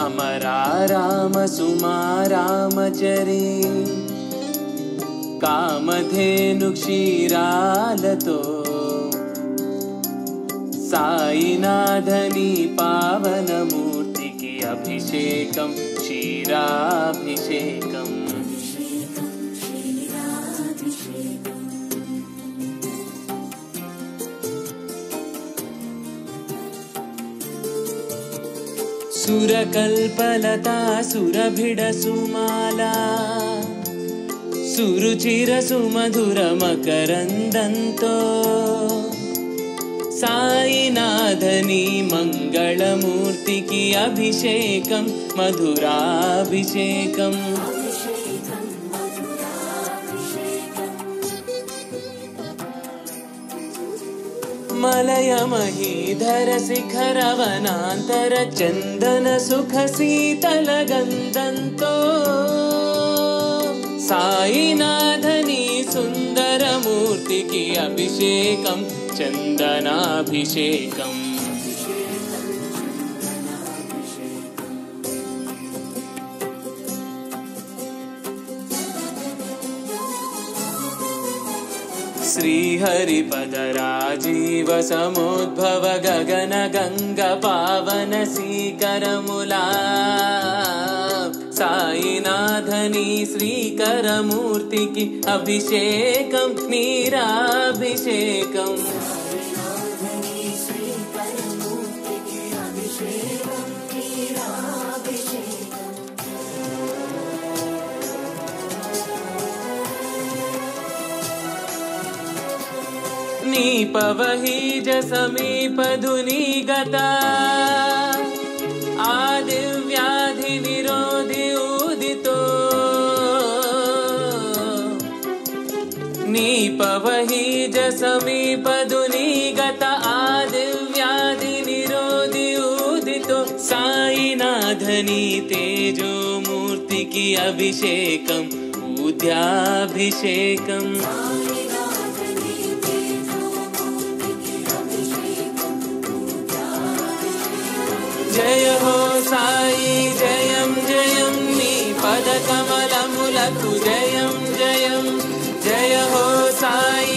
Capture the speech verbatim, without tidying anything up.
अमरा राम सुमा रामचरी कामधेनु क्षीरालतो साईनाथनी पावन मूर्ति की अभिषेकम क्षीराभिषेकम सुरकल्पलता सुरभिड सुमाला सुरुचिर सुमधुर मकरंदंतो साईनाथनी मंगलमूर्ति की अभिषेकम मधुराभिषेकम मलय महीधर शिखर वनांतर चंदन सुख शीतल गंधंतो साईनाथनी सुंदर मूर्ति की अभिषेकम चंदनाभिषेकम श्रीहरिपद राजीव समुद्भव गगन गंगा पावन सीकरमुला साईनाथनी श्रीकर मूर्ति की अभिषेकम नीराभिषेकम नीपवहीज समीप धुनि गता आदिव्याधि निरोधि उदितो नीपवहीज समीप धुनि गता आदिव्याधि निरोधि उदितो साईनाथनी तेजो मूर्ति की अभिषेकम ऊर्ध्याभिषेकम जय हो साई जयम जयम नी पद कमलमुलकु जयम जयम जय हो साई